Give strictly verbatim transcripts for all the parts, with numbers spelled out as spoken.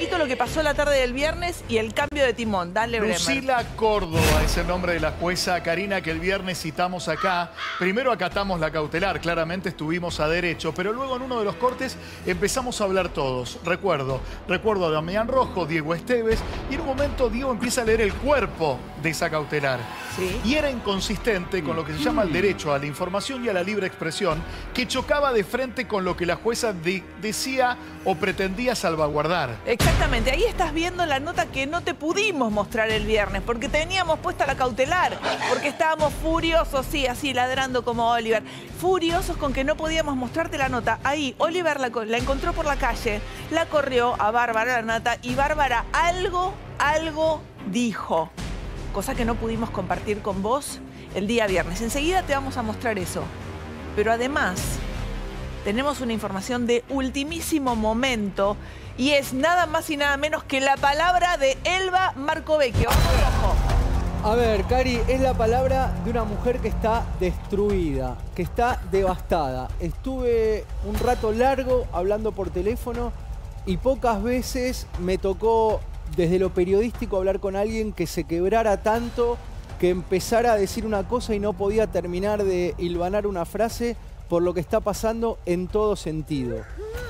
poquito lo que pasó la tarde del viernes y el cambio de timón. Dale, Bremer. Lucila Córdoba es el nombre de la jueza Karina que el viernes citamos acá. Primero acatamos la cautelar, claramente estuvimos a derecho, pero luego en uno de los cortes empezamos a hablar todos. Recuerdo, recuerdo a Damián Rojo, Diego Esteves, y en un momento Diego empieza a leer el cuerpo de esa cautelar. ¿Sí? Y era inconsistente con lo que se llama el derecho a la información y a la libre expresión, que chocaba de frente con lo que la jueza de decía o pretendía salvaguardar. Exactamente, ahí estás viendo la nota que no te pudimos mostrar el viernes, porque teníamos puesta la cautelar, porque estábamos furiosos, sí, así ladrando como Oliver, furiosos con que no podíamos mostrarte la nota. Ahí Oliver la, la encontró por la calle, la corrió a Bárbara Lanata y Bárbara algo, algo dijo, cosa que no pudimos compartir con vos el día viernes. Enseguida te vamos a mostrar eso, pero además tenemos una información de ultimísimo momento y es nada más y nada menos que la palabra de Elba Marcovecchio. Vamos, A ver, Cari, es la palabra de una mujer que está destruida, que está devastada. Estuve un rato largo hablando por teléfono y pocas veces me tocó desde lo periodístico hablar con alguien que se quebrara tanto, que empezara a decir una cosa y no podía terminar de hilvanar una frase por lo que está pasando en todo sentido.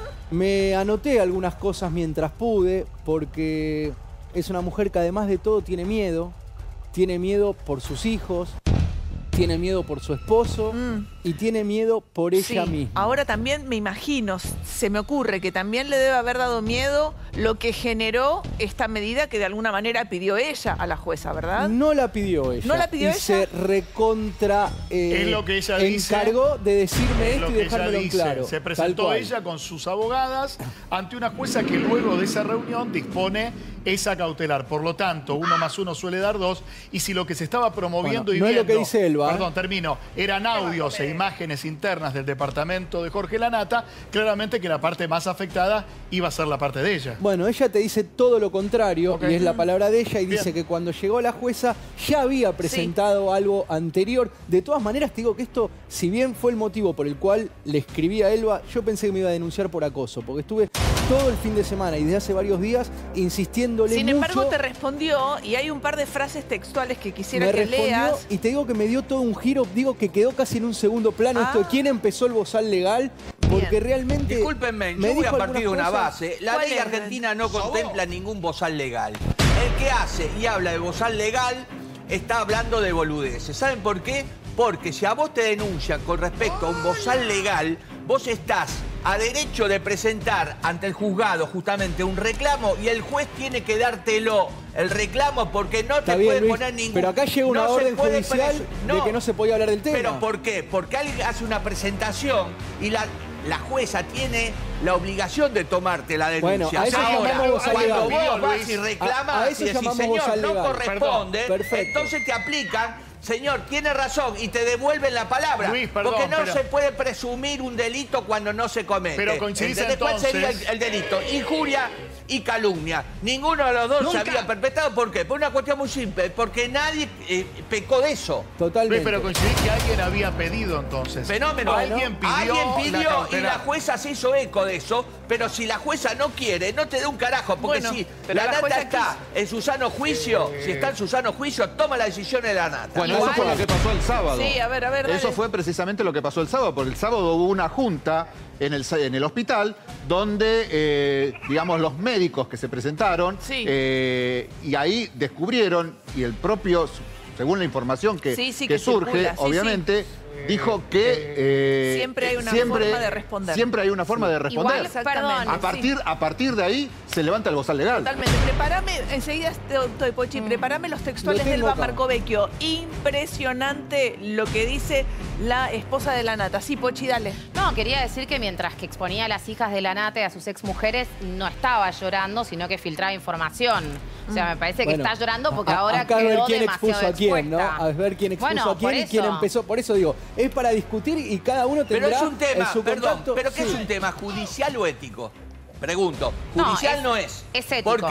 Me anoté algunas cosas mientras pude, porque es una mujer que además de todo tiene miedo. Tiene miedo por sus hijos, tiene miedo por su esposo mm. y tiene miedo por ella sí. misma. Ahora también me imagino, se me ocurre que también le debe haber dado miedo lo que generó esta medida que de alguna manera pidió ella a la jueza, ¿verdad? No la pidió ella. ¿No la pidió y ella? se recontra eh, es lo que ella dice, encargó de decirme esto y dejármelo en claro. Se presentó ella con sus abogadas ante una jueza que luego de esa reunión dispone esa cautelar. Por lo tanto, uno más uno suele dar dos. Y si lo que se estaba promoviendo bueno, y no viendo... es lo que dice Elba. Perdón, termino. Eran audios e imágenes internas del departamento de Jorge Lanata. Claramente que la parte más afectada iba a ser la parte de ella. Bueno, ella te dice todo lo contrario, okay. y es la palabra de ella, y Bien. dice que cuando llegó la jueza ya había presentado sí. algo anterior. De todas maneras, te digo que esto, si bien fue el motivo por el cual le escribí a Elba, yo pensé que me iba a denunciar por acoso, porque estuve todo el fin de semana y desde hace varios días insistiéndole Sin mucho. embargo, te respondió y hay un par de frases textuales que quisiera me que leas. Y te digo que me dio todo un giro, digo que quedó casi en un segundo plano ah. esto de quién empezó el bozal legal, porque Bien. realmente... Discúlpenme, yo voy a partir de una base. La ley argentina no contempla ningún bozal legal. El que hace y habla de bozal legal está hablando de boludeces. ¿Saben por qué? Porque si a vos te denuncian con respecto a un bozal legal, vos estás a derecho de presentar ante el juzgado justamente un reclamo y el juez tiene que dártelo el reclamo porque no te bien, puede Luis, poner ningún... Pero acá llega una no orden judicial no, de que no se podía hablar del tema. ¿Pero por qué? Porque alguien hace una presentación y la... La jueza tiene la obligación de tomarte la denuncia. Bueno, a eso ahora, llamamos cuando legal. vos vas y reclamas a, a eso y decís, señor, no corresponde, Perdón, entonces te aplican, señor, tiene razón, y te devuelven la palabra. Luis, perdón, porque no pero... se puede presumir un delito cuando no se comete. Pero coincidís entonces... ¿Cuál sería el, el delito? Injuria y calumnia. Ninguno de los dos Nunca. se había perpetrado. ¿Por qué? Por una cuestión muy simple. Porque nadie eh, pecó de eso. Totalmente. Pero coincidís que alguien había pedido entonces. Fenómeno. Alguien pidió, Alguien pidió la y la jueza se hizo eco de eso. Pero si la jueza no quiere, no te dé un carajo. Porque bueno, si la, la, la nata está quiso. en su sano juicio, eh... si está en su sano juicio, toma la decisión de la nata. Bueno, Igual. eso fue lo que pasó el sábado. Sí, a ver, a ver, dale. Eso fue precisamente lo que pasó el sábado, porque el sábado hubo una junta en el, en el hospital donde, eh, digamos, los médicos que se presentaron sí. eh, y ahí descubrieron, y el propio, según la información que, sí, sí, que, que surge, circula, sí, obviamente... Sí. Dijo que eh, siempre hay una siempre, forma de responder. Siempre hay una forma sí. de responder. Igual, perdón, a, partir, sí. a partir de ahí se levanta el bozal legal. Totalmente. Prepárame, enseguida estoy, Pochi, mm. prepárame los textuales de Elba Marcovecchio. Impresionante lo que dice la esposa de Lanata. Sí, Pochi, dale. No, quería decir que mientras que exponía a las hijas de Lanata y a sus exmujeres, no estaba llorando, sino que filtraba información. O sea, me parece que bueno, está llorando porque a, ahora acá quedó a ver quién demasiado expuso a quién, expuesta. ¿no? A ver quién expuso bueno, a quién y quién empezó. Por eso digo, es para discutir y cada uno tendrá pero es un tema, en su perdón, contacto. ¿pero qué sí. es un tema? ¿Judicial o ético? Pregunto. Judicial no es. No es, es ético. ¿Por qué?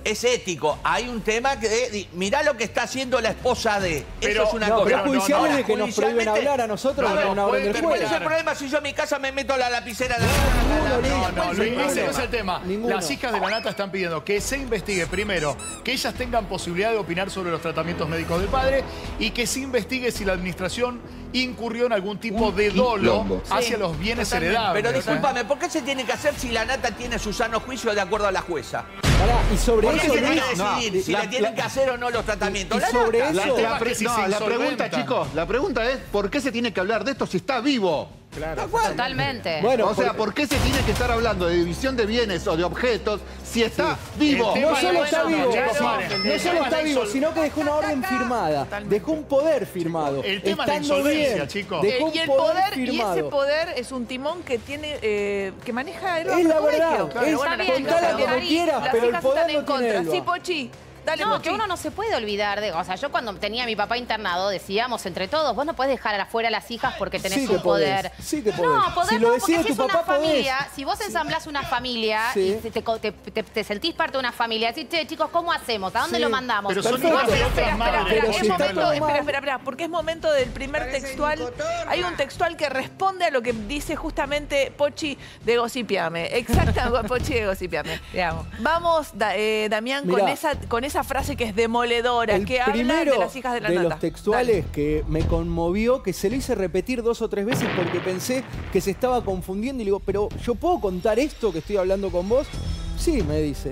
es ético. Hay un tema que de, mirá lo que está haciendo la esposa de. Pero, eso es una no, cosa. pero judicial no, es de que nos prohíben judicialmente- hablar a nosotros No, con no, una orden puede- del pero ¿Cuál juez. es el problema si yo en mi casa me meto la lapicera en la Ninguno, No, Luis. no, Luis, ese no es el tema. Ninguno. Las hijas de la nata están pidiendo que se investigue primero, que ellas tengan posibilidad de opinar sobre los tratamientos médicos del padre y que se investigue si la administración incurrió en algún tipo de dolo quilombo. hacia Sí, los bienes totalmente. heredables. Pero discúlpame, ¿por qué se tiene que hacer si la nata tiene su sano juicio de acuerdo a la jueza? Pará, y sobre ¿Por qué eso, se tiene Luis, que decidir no, si la- le tienen la- que hacer o no los tratamientos? y La sobre nata. eso- El tema La, es que si no, se la pregunta, insolventan. chicos, la pregunta es ¿por qué se tiene que hablar de esto si está vivo? Totalmente. bueno, O sea, porque- ¿por qué se tiene que estar hablando de división de bienes o de objetos si está vivo? El no tema solo no, está no, vivo, no, chicos, no, paren. no El solo tema está es vivo, insol- sino que dejó una orden firmada, Totalmente. dejó un poder firmado. El tema es la Estando insolvencia, bien, chicos. dejó un Y el poder, y firmado. ese poder es un timón que tiene, eh, que maneja Elba Es la Marcovecchio. verdad, Claro, es- bueno, las bien, hijas contala también. como quieras, Las pero el hijas poder están en lo tiene contra. Elba. Sí, Pochi. Dale, No, Pochi. que uno no se puede olvidar de... O sea, yo cuando tenía a mi papá internado decíamos entre todos, vos no podés dejar afuera a las hijas porque tenés Sí que un poder. podés, sí que podés. No, poder Si lo no, porque decide si tu es una papá, podés. familia, si vos ensamblás una familia Sí. y te, te- te- te sentís parte de una familia, decís, che, chicos, ¿cómo hacemos? ¿A dónde Sí. lo mandamos? Pero son Perfecto. hijas de Espera, otras espera, madres. espera, Pero es si está momento, todo espera, mal. espera, espera, porque es momento del primer textual. Hay un textual que responde a lo que dice justamente Pochi de Gocipiame. Exacto, Pochi de Gocipiame. Digamos. Vamos, Da- eh, Damián, con Mirá. esa, con esa frase que es demoledora, El que habla primero de las hijas de la de nata. los textuales que me conmovió, que se lo hice repetir dos o tres veces porque pensé que se estaba confundiendo y le digo, pero ¿yo puedo contar esto que estoy hablando con vos? Sí, me dice.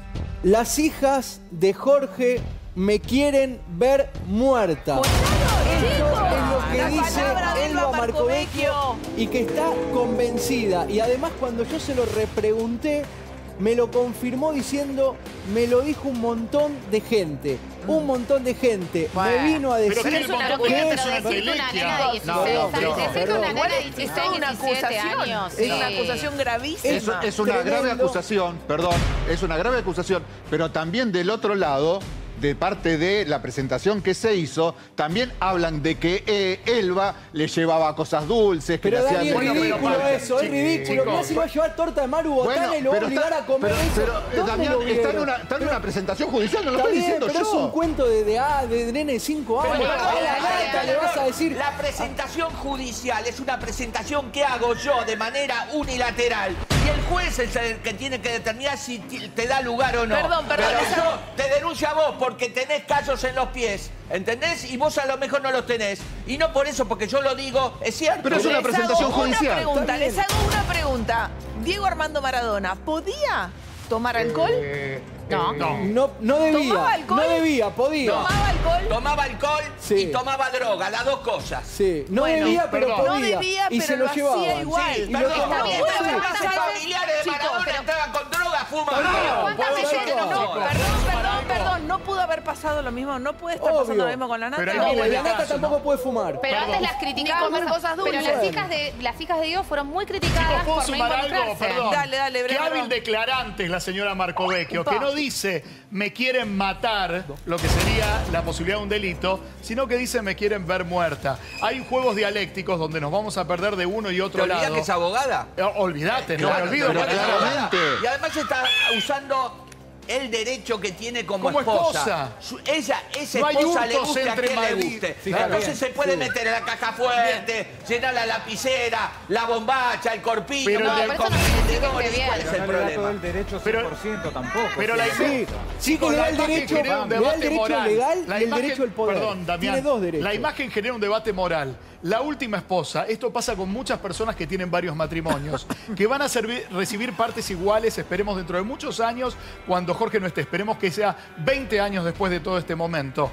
Las hijas de Jorge me quieren ver muerta. Pues claro, Esto chicos, es lo que la dice palabra de Elba Elba Marcovecchio Marcovecchio. y que está convencida. Y además cuando yo se lo repregunté, me lo confirmó diciendo, me lo dijo un montón de gente. Un montón de gente Bueno, me vino a pero decir que el Es una montón locura, de que gente pero es una decir que una entelequia. nena de dieciséis, No, decir pero- que pero- una nena de Es dieciséis, una diecisiete acusación. años. Es una sí. acusación gravísima. Es, es una grave Tremendo. acusación, perdón, es una grave acusación, pero también del otro lado, de parte de la presentación que se hizo, también hablan de que eh, Elba le llevaba cosas dulces, que Pero le hacía... Dani, es Bueno, pero ridículo para- eso, es chicos, ridículo. Mirá si va a llevar torta de Maru Botana y lo va a pero obligar está- a comer pero, eso. pero, eh, ¿Dónde Damián, lo está en vieron? una, está en Pero- una presentación judicial, no lo Está estoy bien, diciendo pero yo. es un cuento de, de, ah, de nene de cinco años. Pero, a la nata le vas a decir... La presentación judicial es una presentación que hago yo de manera unilateral. Y el juez es el que tiene que determinar si ti- te da lugar o no. Perdón, perdón, Pero esa- yo te denuncio a vos porque tenés callos en los pies. ¿Entendés? Y vos a lo mejor no los tenés. Y no por eso, porque yo lo digo, es cierto. Pero es una Les presentación hago judicial. Una pregunta, Está bien. les hago una pregunta. Diego Armando Maradona, ¿podía tomar alcohol? Eh, No. eh, no. No, no debía, ¿Tomaba alcohol? no debía, podía. ¿Tomaba alcohol? Tomaba alcohol Sí. y tomaba droga, las dos cosas. Sí, no Bueno, debía, pero perdón. podía. No debía, y pero se lo, lo llevaban. hacía igual. Sí, y lo Perdón, tomaban. también bueno, las pero casas ¿cuántas veces- familiares de chicos, Maradona pero- entraban con droga, fuman Perdón, droga. ¿Cuántas por veces favor. no? No, perdón, perdón, perdón. No pudo haber pasado lo mismo. No puede estar Obvio. pasando lo mismo con la nata. Pero hay No, miles y de la nata casos, tampoco ¿no? puede fumar. Pero Perdón. antes las criticábamos. Ni comer cosas Pero dulces. las hijas de las hijas de Dios fueron muy Chicos, criticadas ¿puedo por no sumar algo? involucrarse. Perdón. Dale, dale, Qué breve, hábil perdón. declarante es la señora Marcovecchio, Upa. que no dice me quieren matar, lo que sería la posibilidad de un delito, sino que dice me quieren ver muerta. Hay juegos dialécticos donde nos vamos a perder de uno y ¿Te otro olvidás lado. que es abogada? Eh, Olvídate, no Claro, me olvido. pero porque es claramente. abogada. Y además está usando el derecho que tiene como, Como esposa. Su- ella, esa No hay esposa le hurtos guste a entre quien le Madrid. guste. Fíjate Entonces bien, se puede sí. meter en la caja fuerte, llenar la lapicera, la bombacha, el corpito, Pero no, el el del- por eso no quiere decir que esté bien. ¿Cuál es el No le da todo problema? el derecho Pero- cien por ciento tampoco. Pero o la sea, Sí, sí, Chicos, que le da la el imagen derecho, genera un le da el debate derecho moral. legal La y el imagen- derecho al poder. Perdón, Damián. Tiene dos derechos. La imagen genera un debate moral. La última esposa, esto pasa con muchas personas que tienen varios matrimonios, que van a servir- recibir partes iguales, esperemos dentro de muchos años, cuando Jorge no esté. Esperemos que sea veinte años después de todo este momento.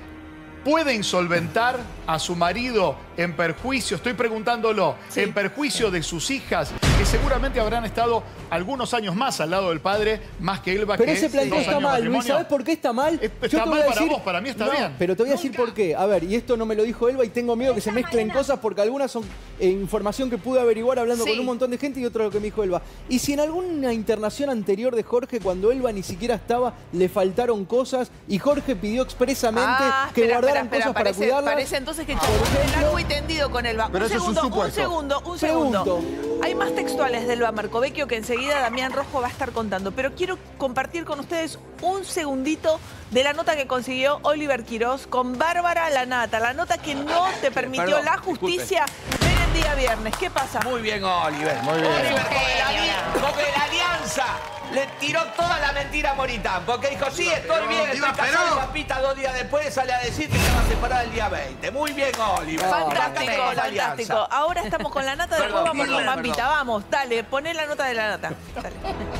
¿Puede insolventar a su marido en perjuicio? Estoy preguntándolo, en perjuicio de sus hijas, que seguramente habrán estado algunos años más al lado del padre, más que Elba, Pero que ese planteo dos está años de mal, Luis. matrimonio. ¿Sabes por qué está mal? Es- Yo está te voy mal a para decir- vos, para mí está No, bien. Pero te voy a decir por qué. A ver, y esto no me lo dijo Elba y tengo miedo que se mezclen cosas porque algunas son eh, información que pude averiguar hablando Sí. con un montón de gente y otro lo que me dijo Elba. Y si en alguna internación anterior de Jorge, cuando Elba ni siquiera estaba, le faltaron cosas y Jorge pidió expresamente Ah, que espera, guardara pasaran espera, cosas parece, para cuidarlas. Parece entonces que Por charlamos de ejemplo- largo y tendido con Elba. Pero un eso es un segundo, un supuesto. segundo, un segundo. Pregunto. Hay más textuales de Elba Marcovecchio que enseguida Damián Rojo va a estar contando. Pero quiero compartir con ustedes un segundito de la nota que consiguió Oliver Quirós con Bárbara Lanata. La nota que no te permitió Perdón, la justicia ver el día viernes. ¿Qué pasa? Muy bien, Oliver. Muy bien. Oliver, con el, ali- Genio, con el alianza le tiró toda la mentira a Moritán. Porque dijo, sí, estoy bien, estoy casado. Y Papita dos días después sale a decir que estaba separada el día veinte. Muy bien, Oliver. Fantástico, Arrancaste con la fantástico. alianza. Ahora estamos con la nata, después Perdón, vamos perdón, con Pampita. perdón. Vamos, dale, poné la nota de la nata. Dale.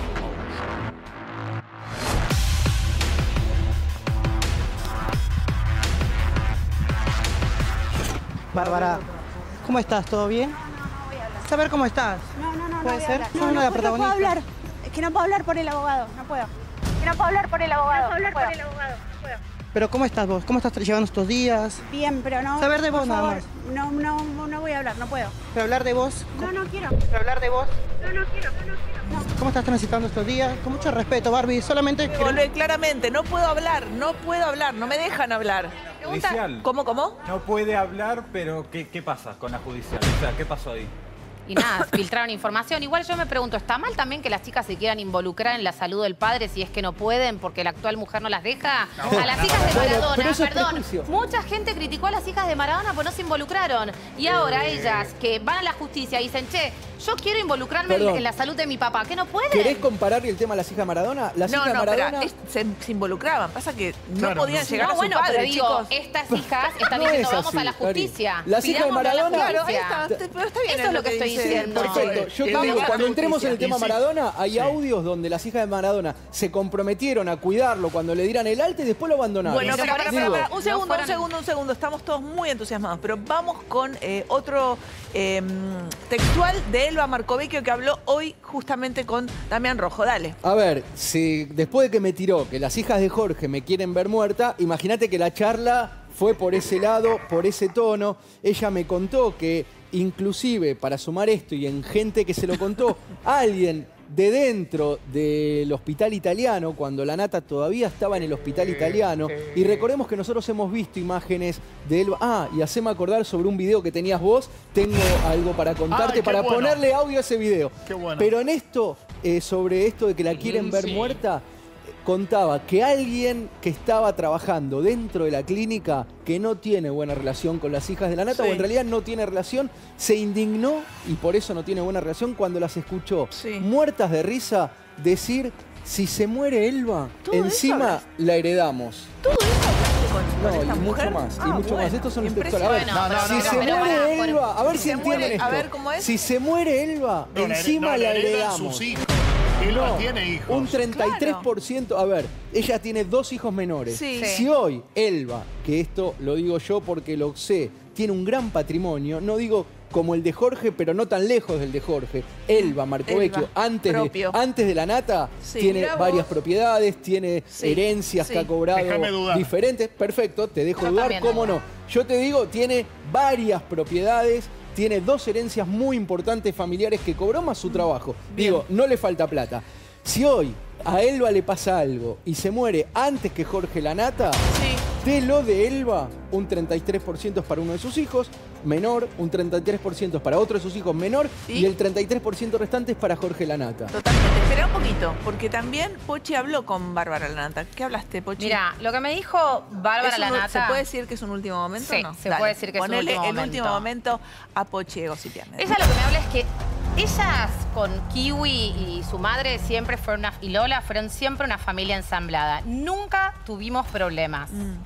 Bárbara, ¿cómo estás? ¿Todo bien? Saber cómo estás. No, no, no, no ¿Puede voy a ser? hablar. Sos No, una no, de las no puedo protagonistas. hablar. Es que no puedo hablar por el abogado, no puedo. Que no puedo hablar por el abogado. No puedo hablar por el abogado, no puedo. Pero ¿cómo estás vos? ¿Cómo estás llevando estos días? Bien, pero no. Saber de por vos nada favor, más. No, no, no voy a hablar, no puedo. Pero hablar de vos. No, no quiero. Pero hablar de vos. No, no quiero, no, no quiero. No. ¿Cómo estás transitando estos días? Con mucho respeto, Barbie. Solamente queremos- Volvé claramente, no puedo hablar, no puedo hablar, no me dejan hablar. Pregunta, Judicial. ¿Cómo, cómo? No puede hablar, pero ¿qué, qué pasa con la judicial? O sea, ¿qué pasó ahí? Y nada, filtraron información. Igual yo me pregunto, ¿está mal también que las chicas se quieran involucrar en la salud del padre si es que no pueden porque la actual mujer no las deja? A las hijas de Bueno, Maradona, pero eso es perdón, prejuicio. mucha gente criticó a las hijas de Maradona porque no se involucraron. Y ahora ellas que van a la justicia y dicen, che, yo quiero involucrarme en, Perdón. en la salud de mi papá, ¿qué no pueden? ¿Querés comparar el tema a las hijas de Maradona? Las No, hijas de no, pero Maradona... es- se, se involucraban. Pasa que no Claro, podían no. llegar No, a su bueno, padre, pero digo, chicos. estas hijas están No diciendo, es vamos así, a la Cari. justicia. Las hijas de Pidámosle a la Maradona- Claro, ahí justicia. está. Pero está bien Eso es lo que que estoy dice. diciendo. Perfecto. Yo Él te digo, dijo- cuando entremos en el tema Justicia. Maradona, hay Sí. audios donde las hijas de Maradona se comprometieron a cuidarlo cuando le dieran el alta y después lo abandonaron. Bueno, Pero pero por para, eso- para, para, un no segundo, un fueron- segundo, un segundo. Estamos todos muy entusiasmados, pero vamos con eh, otro eh, textual de Elba Marcovecchio que habló hoy justamente con Damián Rojo. Dale. A ver, si después de que me tiró que las hijas de Jorge me quieren ver muerta, imagínate que la charla fue por ese lado, por ese tono. Ella me contó que inclusive para sumar esto y en gente que se lo contó, alguien de dentro del hospital italiano, cuando la nata todavía estaba en el hospital italiano, y recordemos que nosotros hemos visto imágenes de él. Ah, y haceme acordar sobre un video que tenías vos, tengo algo para contarte, Ay, qué para bueno. ponerle audio a ese video. Qué bueno. Pero en esto, eh, sobre esto de que la quieren ver muerta, contaba que alguien que estaba trabajando dentro de la clínica, que no tiene buena relación con las hijas de la nata, Sí. o en realidad no tiene relación, se indignó y por eso no tiene buena relación cuando las escuchó Sí. muertas de risa decir, si se muere Elba, ¿Todo eso encima hablas? la heredamos. ¿Todo eso hablaste con, con No, esta y mujer? mucho más, y Ah, mucho más. bueno, Estos son los textuales. A ver, impresionante. si No, no, se no, pero muere pará, por- Elba, a ver si si se entienden muere- esto. a ver, ¿cómo es? Si se muere Elba, No, la- encima no, la heredan heredamos. sus hijos. Elba No, tiene hijos. un treinta y tres por ciento. A ver, ella tiene dos hijos menores. Sí. Sí. Si hoy Elba, que esto lo digo yo porque lo sé, tiene un gran patrimonio, no digo como el de Jorge, pero no tan lejos del de Jorge. Elba Marcovecchio, Elba, antes, de, propio. antes de la nata, Sí. tiene Mirá varias vos. propiedades, tiene Sí, herencias sí. que ha cobrado Déjame dudar. diferentes. Perfecto, te dejo Yo dudar, también cómo dudo. no. Yo te digo, tiene varias propiedades, tiene dos herencias muy importantes familiares que cobró más su trabajo. Digo, no le falta plata. Si hoy a Elba le pasa algo y se muere antes que Jorge Lanata, Sí. de lo de Elba, un treinta y tres por ciento es para uno de sus hijos, menor, un treinta y tres por ciento es para otro de sus hijos, menor, ¿Y? y el treinta y tres por ciento restante es para Jorge Lanata. Totalmente. Espera un poquito, porque también Pochi habló con Bárbara Lanata. ¿Qué hablaste, Pochi? Mira, lo que me dijo Bárbara ¿Es un- Lanata... ¿Se puede decir que es un último momento Sí, o no? se puede decir que es un Ponele último el momento. último momento a Pochi Egocipiane. Ella lo que me habla es que ellas con Kiwi y su madre siempre fueron una, y Lola fueron siempre una familia ensamblada. Nunca tuvimos problemas. Mm.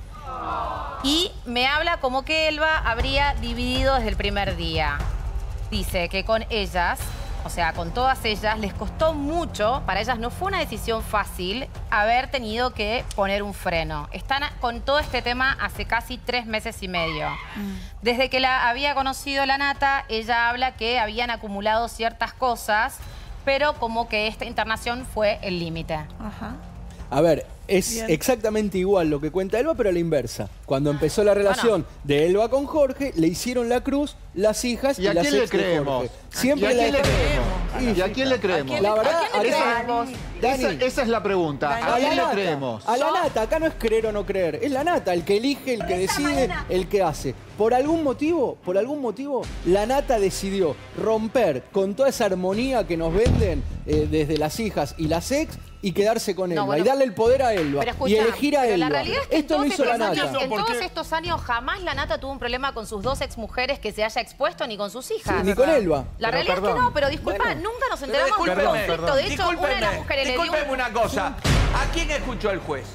Y me habla como que Elba habría dividido desde el primer día. Dice que con ellas, o sea, con todas ellas, les costó mucho, para ellas no fue una decisión fácil, haber tenido que poner un freno. Están con todo este tema hace casi tres meses y medio. Desde que la había conocido la Nata, ella habla que habían acumulado ciertas cosas, pero como que esta internación fue el límite. Ajá. A ver, es Bien. exactamente igual lo que cuenta Elba, pero a la inversa. Cuando empezó la relación de Elba con Jorge, le hicieron la cruz las hijas y, ¿Y a las quién le ex de creemos? Jorge. Siempre ¿Y a la quién le dejaron- creemos? ¿Y a quién le creemos? La verdad, ¿A quién le esa- creemos? Dani, Esa, esa es la pregunta. Dani, ¿A quién le nata, creemos? A la nata, acá no es creer o no creer, es la nata, el que elige, el que decide, el que hace. Por algún motivo, por algún motivo, la nata decidió romper con toda esa armonía que nos venden eh, desde las hijas y las ex y quedarse con Elba No, bueno. y darle el poder a Elba Pero escuchá, y elegir a pero Elba. la realidad es que Esto en lo todos hizo la estos nata. años, en ¿Por todos qué? estos años jamás la Nata tuvo un problema con sus dos exmujeres que se haya expuesto ni con sus hijas. Sí, ni con Elba. La Pero realidad es que perdón. no, pero disculpa, Bueno. nunca nos Pero enteramos del discúlpeme, conflicto. De hecho, una de las discúlpeme, mujeres le dio discúlpeme un... una cosa. ¿A quién escuchó el juez?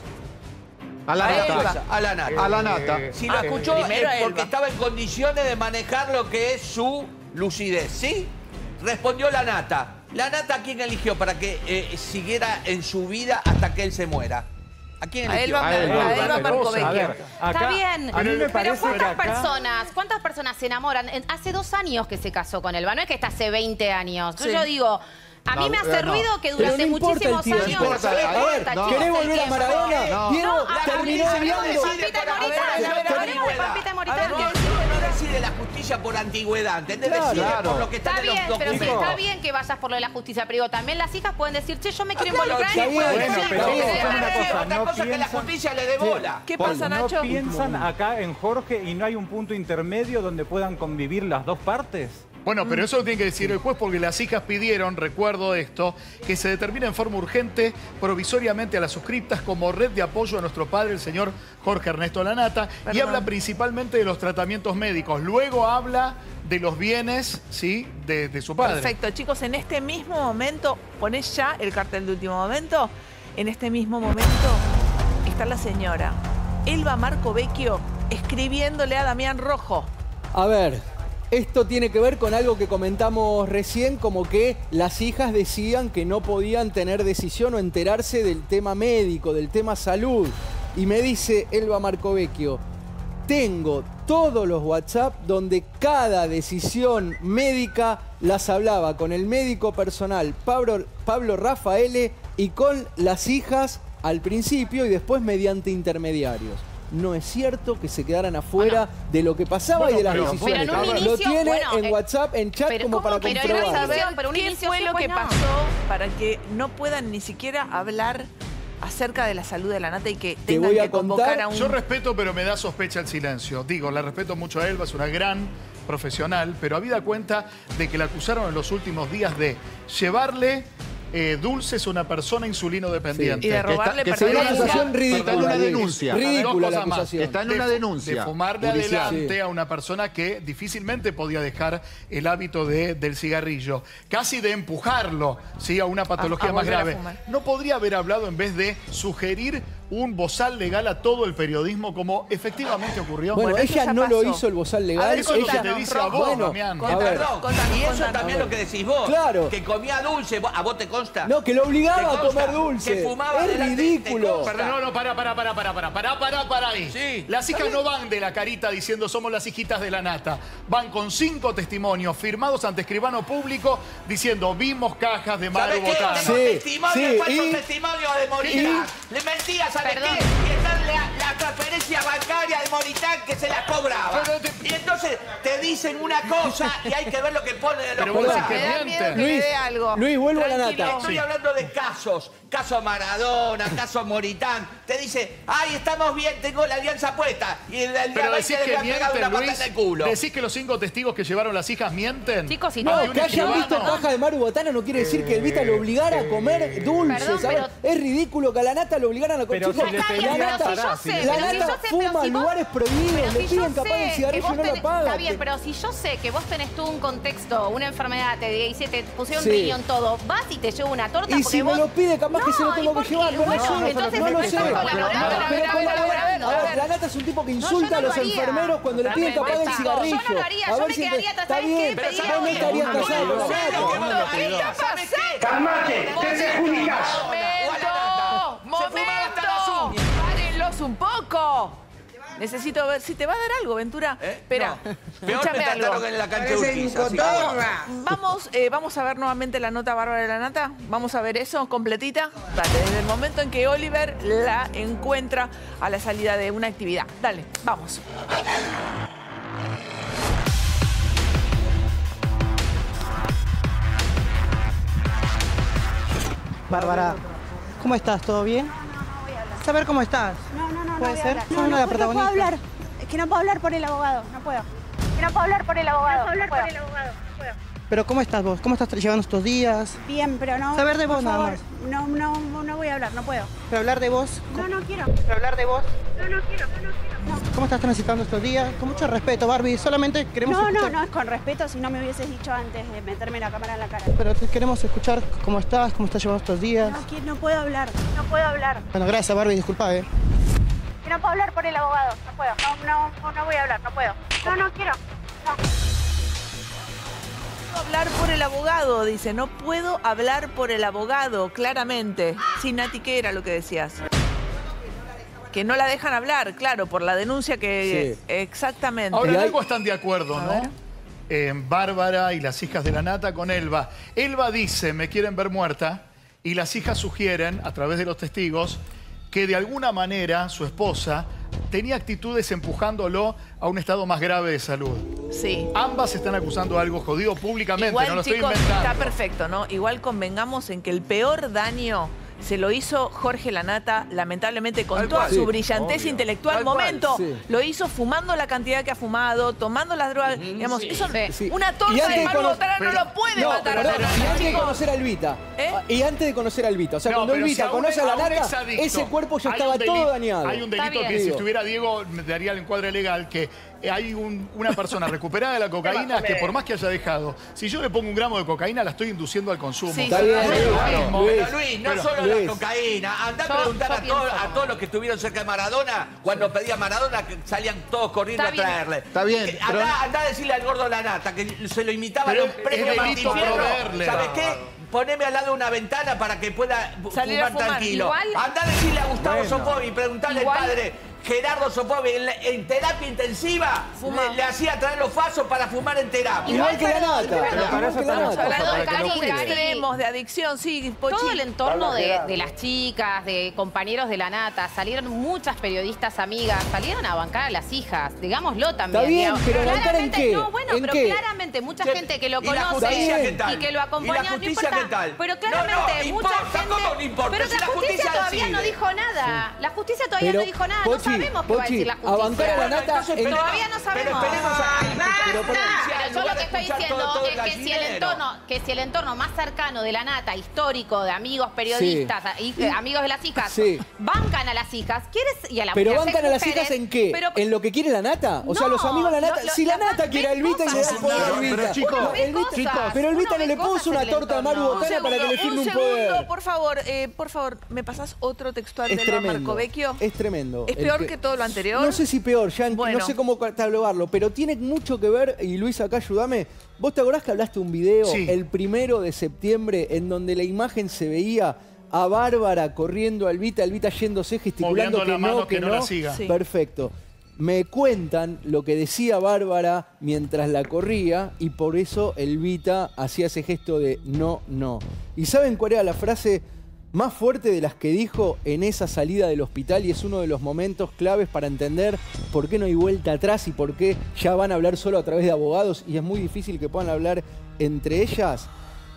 A la A nata. Elba. A la nata. A la nata. Si lo Ah, escuchó primero es a porque Elba. estaba en condiciones de manejar lo que es su lucidez, ¿sí? Respondió la nata. ¿La nata a quién eligió para que eh, siguiera en su vida hasta que él se muera? ¿A quién A eligió? Elba, A Elba. a Elba A Marcovecchio. ver, Está acá, bien, a mí me pero parece ¿cuántas que acá- personas, cuántas personas se enamoran? En- Hace dos años que se casó con Elba, no es que está hace veinte años. Sí. Yo digo, a mí No, me eh, hace no. ruido que Pero durante no importa el muchísimos tiempo. años... No importa, No a ver, importa, no. chicos, ¿Querés el volver a tiempo. Maradona? No. Diego No, La terminó justicia odiando. decide Pampita por Moritán, antigüedad. hablemos de Pampita Moritán. A ver, no, no decide la justicia por antigüedad, ¿entendés? Claro, Decide claro. por lo que está, Está en los bien, pero sí, documentos. está bien que vayas por lo de la justicia, pero digo, también las hijas pueden decir, che, yo me quiero Claro, involucrar está y bien, puedo bueno, decir, pero che, vamos a che, hacer una che, cosa, Otra no cosa es que la piensan- justicia le dé bola. ¿Qué Por- pasa, ¿No Nacho? piensan acá en Jorge y no hay un punto intermedio donde puedan convivir las dos partes? Bueno, pero eso lo tiene que decir el juez porque las hijas pidieron, recuerdo esto, que se determine en forma urgente provisoriamente a las suscriptas como red de apoyo a nuestro padre, el señor Jorge Ernesto Lanata, y Perdón. habla principalmente de los tratamientos médicos. Luego habla de los bienes, ¿sí?, de, de su padre. Perfecto, chicos, en este mismo momento, ponés ya el cartel de último momento, en este mismo momento está la señora Elba Marcovecchio escribiéndole a Damián Rojo. A ver, esto tiene que ver con algo que comentamos recién, como que las hijas decían que no podían tener decisión o enterarse del tema médico, del tema salud. Y me dice Elba Marcovecchio, tengo todos los WhatsApp donde cada decisión médica las hablaba con el médico personal Pablo, Pablo Rafaele y con las hijas al principio y después mediante intermediarios. No es cierto que se quedaran afuera de lo que pasaba Bueno, y de las pero- decisiones. pero en un lo inicio, tiene bueno, en eh, WhatsApp, en chat, pero como ¿cómo? para Pero comprobar. era Quiero saber pero un qué inicio fue sí, lo pues que no. pasó para que no puedan ni siquiera hablar acerca de la salud de la nata y que Te tengan voy a que convocar contar- a un... Yo respeto, pero me da sospecha el silencio. Digo, la respeto mucho a Elba, es una gran profesional, pero habida cuenta de que la acusaron en los últimos días de llevarle eh, dulces a una persona insulino dependiente. Y de Que está- robarle que Es se una Perdón, acusación está ridícula. en una Diego. denuncia. Ridícula Dos la cosas más. acusación. Está en De- una denuncia De fumarle judicial. adelante Sí. a una persona que difícilmente podía dejar el hábito de- del cigarrillo. Casi de empujarlo, ¿sí?, a una patología A- a más volver a grave. fumar. ¿No podría haber hablado en vez de sugerir un bozal legal a todo el periodismo como efectivamente ocurrió? Bueno, Bueno, eso ella ya no lo pasó. hizo el bozal A legal. ver, eso es lo que ella... te dice a vos, Bueno, Damián. a ver. Perdón, Contanos, y eso contanos. también lo que decís vos. Claro. Que comía dulce, ¿Vos- ¿a vos te consta? No, que lo obligaba ¿Te a consta? comer dulce. Que fumaba Es delante- ridículo. ¿te consta? Perdón, no, no, para, para, para, para, para, para, para, para ahí. Sí. Las hijas no van de la carita diciendo somos las hijitas de la nata. Van con cinco testimonios firmados ante escribano público diciendo vimos cajas de Maru ¿Sabés qué? Botana. Tengo Sí, testimonios, sí, falsos y- testimonios de Moritán. Le mentía, ¿sabes Perdón. qué? Y está la, la transferencia bancaria de Moritán que se la cobraba. Pero te- Y entonces te dicen una cosa y hay que ver lo que ponen en los Pero vos decís contratos. que Me da miedo mienten. que le Luis, dé algo. Luis, vuelvo a la Tranquilo. nata. Estoy Sí. hablando de casos. Caso Maradona, caso Moritán. Te dice, ay, estamos bien, tengo la alianza puesta. Y el, el día Pero veinte decís le que voy a pegar mienten, una pata Luis. en el culo. Decís que los cinco testigos que llevaron las hijas mienten. Chicos, y No, Ante un que hayan escribano. visto caja de Maru Botana no quiere decir que Elvita lo obligara a comer dulces. Perdón, a ver, pero- es ridículo que a la nata lo obligaran a comer. Pero Chicos, si le Está bien, pedían la pero nata, si yo parar, sé, si le- la pero si nata yo sé, fuma pero si en vos- lugares prohibidos, pero le si piden yo capaz el sé cigarrillo que y vos no lo tenés- pagan. Está bien, pero si yo sé que vos tenés tú un contexto, una enfermedad, te dice, te pusieron Sí. riñón, todo, vas y te llevo una torta Y porque si me vos... lo pide, capaz que se lo No, tengo ¿y por que qué? llevar. No lo Bueno, sé, entonces no lo me sé. estás Pero colaborando, pero a ver, a como- ver, a ver, a ver, a a ver, ver. la nata es un tipo que No, yo insulta a no los lo haría. enfermeros cuando le piden que apaguen el Yo cigarrillo. no lo haría, A yo ver me si te- quedaría, está ¿sabes qué? bien, Pediría vos no que- estarías Momento, casado con la momento, nata. momento, ¿Qué está ¿Sabés pasando? qué? Calmate, te perjudicas. ¡Momento! fumaba hasta las ¡Momento! uñas. ¡Párenlos un poco! Necesito ver si te va a dar algo, Ventura. ¿Eh? Espera, No. Peor me escúchame algo. trataron en la cancha de Urquiza. así que bueno. Vamos, eh, vamos a ver nuevamente la nota bárbara de la nata. Vamos a ver eso completita. Dale, desde el momento en que Oliver la encuentra a la salida de una actividad. Dale, vamos. Bárbara, ¿cómo estás? ¿Todo bien? No, no, no voy a hablar. Saber cómo estás. No, no, no, no ¿Puede voy a ser? hablar. Sos No, una no, de las no puedo protagonistas. hablar. Es que no puedo hablar por el abogado, no puedo. Que no puedo hablar por el abogado. No puedo hablar por el abogado, no puedo. Pero ¿cómo estás vos? ¿Cómo estás llevando estos días? Bien, pero no. Saber de por vos nada favor, más. No, no, no voy a hablar, no puedo. Pero hablar de vos. No, no quiero. Pero hablar de vos. No, no quiero, no, no quiero. No. ¿Cómo estás transitando estos días? Con mucho respeto, Barbie. Solamente queremos No, no, escuchar... no es con respeto si no me hubieses dicho antes de meterme la cámara en la cara. Pero te queremos escuchar cómo estás, cómo estás llevando estos días. No, que no puedo hablar, no puedo hablar. Bueno, gracias, Barbie. Disculpa, ¿eh? Que no puedo hablar por el abogado, no puedo. No, no, no voy a hablar, no puedo. No, no quiero. No. Hablar por el abogado, dice, no puedo hablar por el abogado, claramente. Sí, Nati, ¿qué era lo que decías? Que no la dejan hablar, claro, por la denuncia que... Sí. Exactamente. Ahora, en algo están de acuerdo, A ¿no? ver. Eh, Bárbara y las hijas de la Nata con Elba. Elba dice, me quieren ver muerta, y las hijas sugieren, a través de los testigos, que de alguna manera su esposa tenía actitudes empujándolo a un estado más grave de salud. Sí. Ambas están acusando algo jodido públicamente, Igual, no lo chicos, estoy inventando. está perfecto, ¿no? Igual convengamos en que el peor daño se lo hizo Jorge Lanata, lamentablemente, con Tal toda cual. su Sí, brillantez obvio. intelectual. Tal cual. Momento, Sí. lo hizo fumando la cantidad que ha fumado, tomando las drogas. Digamos, eso, Sí. una Y torta antes de de Manu cono- Botana no pero- lo puede No, matar a perdón, Lanata, y antes de chicos. conocer a Albita. ¿Eh? Y antes de conocer a Albita. O sea, No, cuando pero si Albita a un- conoce a la un Nata, exadicto ese cuerpo ya hay estaba un delito- todo dañado. Hay un delito Está que bien. si estuviera Diego me daría el encuadre legal, que hay un- una persona recuperada de la cocaína que por más que haya dejado, si yo le pongo un gramo de cocaína la estoy induciendo al consumo. Sí, Está bien, No es Luis, lo mismo. Luis. Pero Luis, no Pero- solo Luis. la cocaína. Andá a Yo- preguntar yo a, todos- pienso- a todos los que estuvieron cerca de Maradona, cuando pedía Maradona, que salían todos corriendo Está a bien. traerle. Está bien, Que- pero- Andá, andá a decirle al gordo Lanata, que se lo imitaba Pero en un premio es Martín delito Fierro. proveerle. ¿Sabes qué? Poneme al lado de una ventana para que pueda Salir a fumar, fumar. tranquilo. Igual- Andá a decirle a Gustavo Bueno. Sopovi, preguntarle Igual- al padre Gerardo Sopovi, en, la- en terapia intensiva, Fuma. le, le hacía traer los fasos para fumar en terapia. Igual que la Nata. Pero para Igual eso que la estamos Nata. Hablando Para de que lo casos cuide. extremos, de adicción, sí, Pochi. Todo el entorno de, de las chicas, de compañeros de la Nata, salieron muchas periodistas amigas, salieron a bancar a las hijas, digámoslo también. Está bien, digamos. pero ¿bancar en Claramente- qué? No, bueno, ¿En pero qué? claramente mucha Che, gente que lo ¿y la conoce justicia qué tal? y que lo acompaña, ¿Y la justicia no importa. qué tal? Pero No, claramente no, mucha importa, gente... ¿cómo no importa? Pero Si la la justicia, justicia todavía decide. no dijo nada. La justicia todavía Pero, no dijo nada. Pochi, no sabemos qué va a Pochi, decir la a justicia. bancar a la Nata, Entonces, en- Todavía no sabemos. Pero esperemos a Pero, Pero yo lo que estoy escuchar diciendo todo- todo el es que si, el gallinero. entorno, que si el entorno más cercano de la Nata, histórico, de amigos periodistas, y- eh, amigos de las hijas, Sí. bancan a las hijas, ¿quieres? Y a la Pero y las bancan a las exmujeres, hijas en qué? pero- ¿En lo que quiere la Nata? O sea, No, los amigos de la Nata. lo- lo- si la la- Nata quiere a ven Elvita y le da el cosas. poder a Pero, Elvita. chicos, No, ve Elvita- cosas. pero Elvita Uno no ve le puso cosas una en el torta a Maru entorno. Botana para que le firme un segundo, poder. por favor, eh, por favor, ¿me pasás otro textual Es de Marco tremendo. Vecchio? Es tremendo. ¿Es El peor que todo lo anterior? No sé si peor, ya en- Bueno. no sé cómo catalogarlo, pero tiene mucho que ver, y Luis, acá ayúdame. ¿Vos te acordás que hablaste un video Sí. el primero de septiembre en donde la imagen se veía a Bárbara corriendo a Elvita, Elvita yéndose, gesticulando Moviendo que la no, mano que, que no no? la siga. Sí. Perfecto. Me cuentan lo que decía Bárbara mientras la corría y por eso Elvita hacía ese gesto de no, no. ¿Y saben cuál era la frase más fuerte de las que dijo en esa salida del hospital? Y es uno de los momentos claves para entender por qué no hay vuelta atrás y por qué ya van a hablar solo a través de abogados y es muy difícil que puedan hablar entre ellas.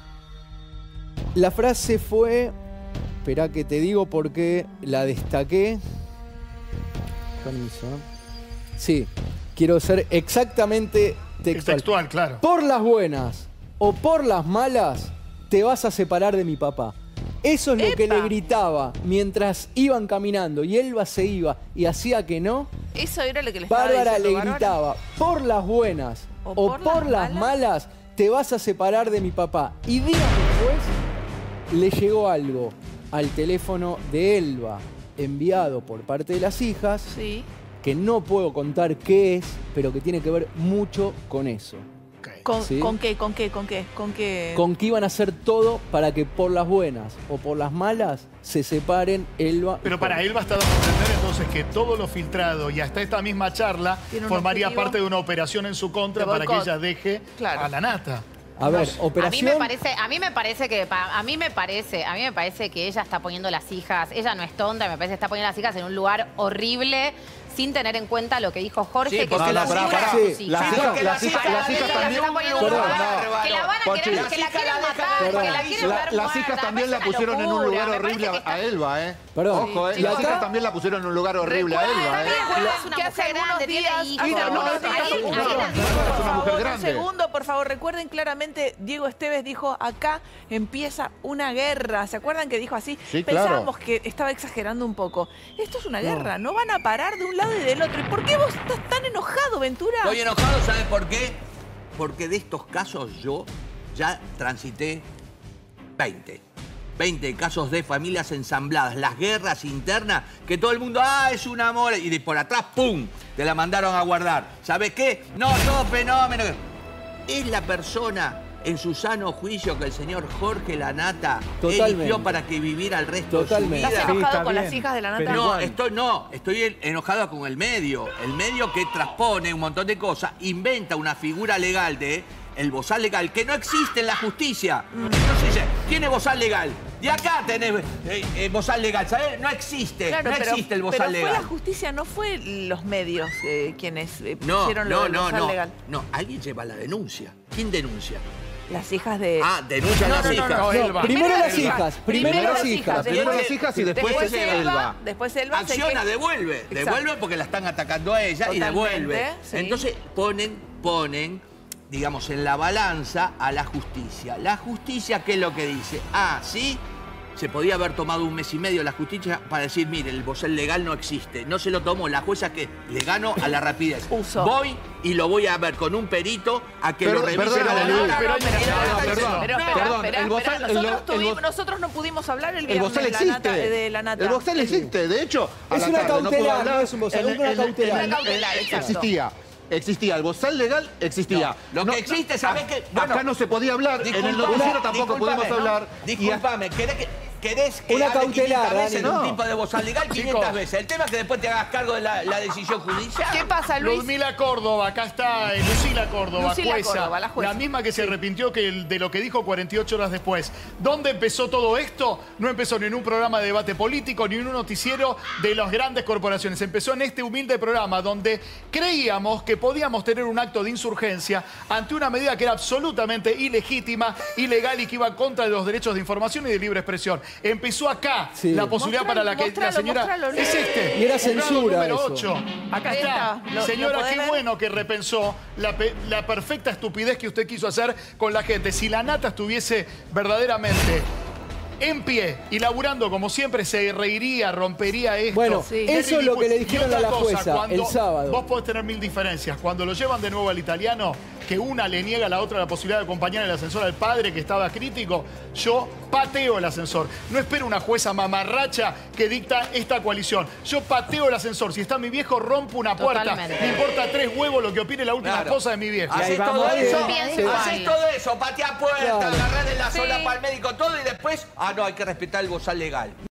La frase fue... Esperá que te digo por qué la destaqué. Permiso. Sí, quiero ser exactamente textual. Textual, claro. Por las buenas o por las malas, te vas a separar de mi papá. Eso es lo que ¡Epa! le gritaba mientras iban caminando y Elba se iba y hacía que no. Eso era lo que le estaba Bárbara diciendo le Bárbara. gritaba, por las buenas O o, por por, las las malas, malas, te vas a separar de mi papá. Y días después le llegó algo al teléfono de Elba, enviado por parte de las hijas, Sí. que no puedo contar qué es, pero que tiene que ver mucho con eso. Ok. ¿Con, Sí. ¿Con qué? ¿Con qué? ¿Con qué? ¿Con qué? Con que iban a hacer todo para que por las buenas o por las malas se separen Elba. y Pero para Jorge. él basta dando a entender entonces que todo lo filtrado y hasta esta misma charla Tiene un formaría objetivo parte de una operación en su contra de para que boicot. ella deje Claro. a la Nata. A ver, A mí operación... me parece, a mí me parece que pa- a mí me parece, a mí me parece que ella está poniendo las hijas, ella no es tonta, me parece que está poniendo las hijas en un lugar horrible, sin tener en cuenta lo que dijo Jorge, Sí, que porque es la- una pará, figura pará. de Sí, sus las hijas. hijas- Porque las hijas- las hijas también- Que la van a Pochi, querer, que la quieren matar, que la quieren La- ver las muerta. hijas también Me la parece pusieron una en un locura, lugar me parece horrible que a, está- a Elba, ¿eh? Perdón. Ojo, ¿eh? Y Las acá- hijas también la pusieron en un lugar horrible a Recuerda Elba, ¿eh? también Es una que mujer hace algunos grande, tiene días, hijos, hace no, algunos no, días, no, un no, segundo, no, por no, favor, es una mujer un grande. segundo, por favor, recuerden claramente, Diego Esteves dijo, acá empieza una guerra. ¿Se acuerdan que dijo así? Sí, claro. Pensábamos que estaba exagerando un poco. Esto es una guerra, no van a parar de un lado y del otro. ¿Y por qué vos estás tan enojado, Ventura? Estoy enojado, ¿sabes por qué? Porque de estos casos yo ya transité veinte. veinte casos de familias ensambladas, las guerras internas, que todo el mundo, ah, es un amor, y de por atrás, ¡pum!, te la mandaron a guardar. ¿Sabes qué? No, todo fenómeno. Es la persona en su sano juicio que el señor Jorge Lanata Totalmente. eligió para que viviera el resto Totalmente. de su vida. ¿Estás Sí, enojado está con las bien, hijas de la pero nata? No, igual. estoy, no, estoy enojado con el medio. El medio que transpone un montón de cosas, inventa una figura legal de el bozal legal que no existe en la justicia. No se dice, tiene bozal legal. De acá tenés eh, eh, bozal legal, ¿sabes? No existe, Claro, no pero, existe el pero bozal fue legal. la justicia, no fue los medios eh, quienes eh, No, pusieron lo no, del no, bozal no. legal. No, alguien lleva la denuncia. ¿Quién denuncia? Las hijas de... Ah, denuncian No, las no, no, hijas. no. No, Elba. Primero las Elba. hijas, primero las hijas. Primero las hijas y después después Elba. Elba. Después Elba se Acciona, que- devuelve. Exacto. Devuelve porque la están atacando a ella y Totalmente, devuelve. sí. Entonces ponen, ponen, digamos, en la balanza a la justicia. La justicia, ¿qué es lo que dice? Ah, sí, se podía haber tomado un mes y medio la justicia para decir, mire, el bozal legal no existe. No se lo tomó. La jueza que le ganó a la rapidez. Uso. Voy y lo voy a ver con un perito a que Pero- lo revise. perdóname, la Luis, balanza. pero- Y la pero- balanza pero- dice, pero- no. espera, perdón, espera, el bozal- espera. el Nosotros, bo- el tuvimos- bo- nosotros no pudimos hablar el El viernes bozal de la existe. nata. De la nata. El bozal existe. De hecho, a Es la una tarde no puedo cautelar, hablar. no es un bozal, En- es una en- cautelar. en- Una cautelar, en- exacto. Existía. Existía. El bozal legal existía. No, lo que existe, ¿sabés qué? Bueno, acá no se podía hablar. En el disculpame, noticiero tampoco disculpame, podemos hablar. ¿no? Disculpame, ¿querés que, querés que Una hable cautelar, quinientas veces Dani, de un no. tipo de bozal legal quinientas veces? El tema es que después te hagas cargo de la, la decisión judicial. ¿Qué pasa, Luis? Ludmila Córdoba, acá está eh, Lucila Córdoba, Lucila jueza, Córdoba, la jueza. misma que se arrepintió que el- de lo que dijo cuarenta y ocho horas después. ¿Dónde empezó todo esto? No empezó ni en un programa de debate político, ni en un noticiero de las grandes corporaciones. Empezó en este humilde programa donde creíamos que podíamos tener un acto de insurgencia ante una medida que era absolutamente ilegítima, ilegal y que iba contra los derechos de información y de libre expresión. Empezó acá Sí. la posibilidad Mostralo, para la que mostralo, la señora... mostralo, Luis. es este. Y era juzgado censura número eso. ocho. Acá Ahí está. está. ¿Lo- Señora, lo podés qué ver? bueno que repensó la, pe- la perfecta estupidez que usted quiso hacer con la gente. Si la nata estuviese verdaderamente en pie y laburando como siempre, se reiría, rompería esto. Bueno, Sí. eso es lo que le Y dijeron otra a la cosa, jueza cuando el sábado. Vos podés tener mil diferencias. Cuando lo llevan de nuevo al italiano, que una le niega a la otra la posibilidad de acompañar el ascensor al padre que estaba crítico, yo pateo el ascensor. No espero una jueza mamarracha que dicta esta coalición. Yo pateo el ascensor. Si está mi viejo, rompo una puerta. Totalmente. Me importa tres huevos lo que opine la última Claro. cosa de mi viejo. ahí Haces vamos. todo eso, Pienso igual. haces todo eso, patear puertas, Claro. agarrar en la Sí. sola para el médico, todo y después, ah, no, hay que respetar el bozal legal.